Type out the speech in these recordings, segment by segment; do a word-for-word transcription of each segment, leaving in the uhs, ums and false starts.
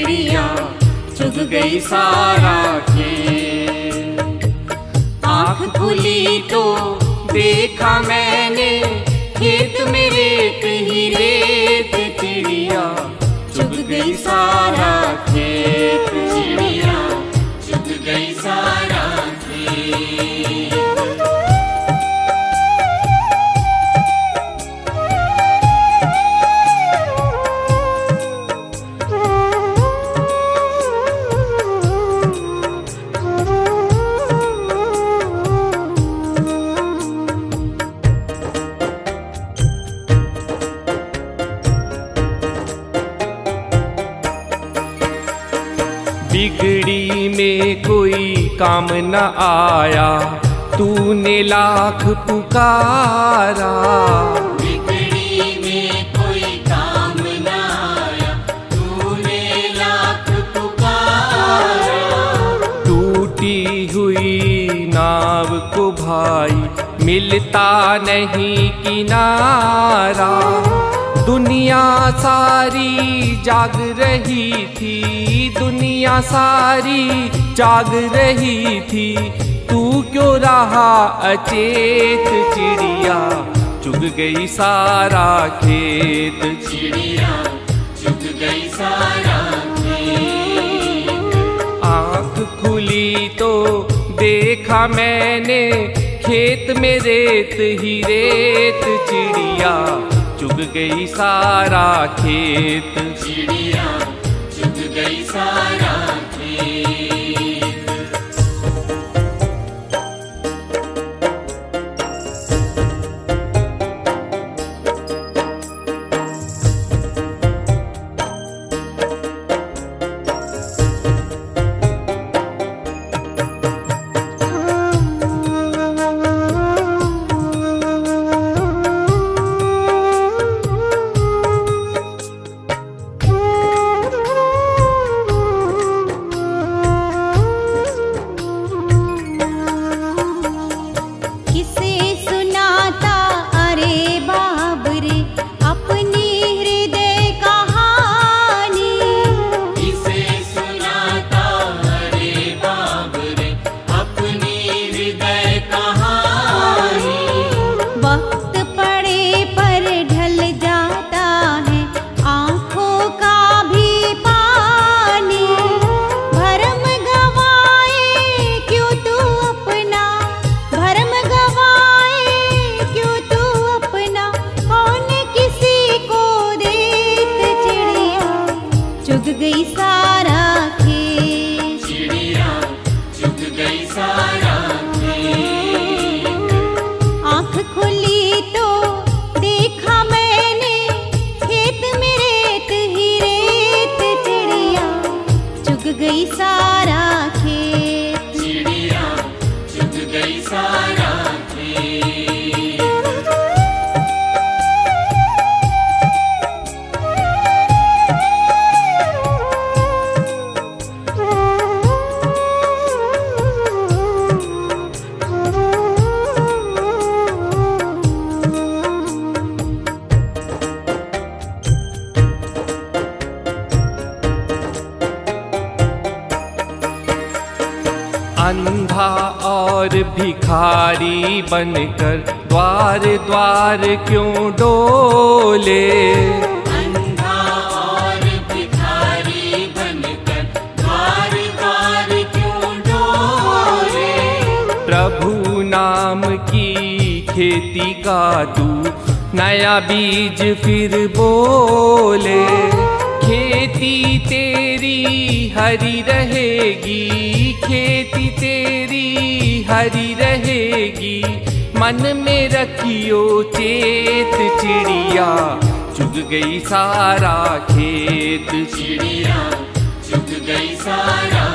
चिड़िया चुग गई सारा खेत। आँख खुली तो देखा मैंने खेत में रेत ही रेत, चिड़िया चुग गई सारा खेत, चिड़िया चुग गई सारा खेत। बिगड़ी में कोई काम न आया, तूने लाख पुकारा। बिगड़ी में कोई काम न आया, तूने लाख पुकारा। टूटी हुई नाव को भाई मिलता नहीं किनारा। दुनिया सारी जाग रही थी, दुनिया सारी जाग रही थी, तू क्यों रहा अचेत, चिड़िया चुग गई सारा खेत, चिड़िया चुग गई सारा खेत। आँख खुली तो देखा मैंने खेत में रेत ही रेत, चिड़िया चुग गई सारा खेत, चिड़िया चुग गई सारा खेत। अंधा और भिखारी बनकर द्वार द्वार क्यों डोले, अंधा और भिखारी बनकर द्वार द्वार क्यों डोले। प्रभु नाम की खेती का तू नया बीज फिर बोले, खेती तेरी हरी रहेगी, खेती तेरी हरी रहेगी, मन में रखियो चेत, चिड़िया चुग गई सारा खेत, चिड़िया चुग गई सारा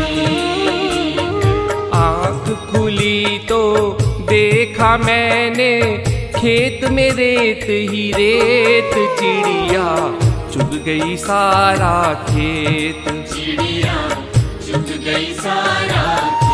खेत। आँख खुली तो देखा मैंने खेत में रेत ही रेत, चिड़िया चुग गई सारा खेत, चिड़िया चुग गई सारा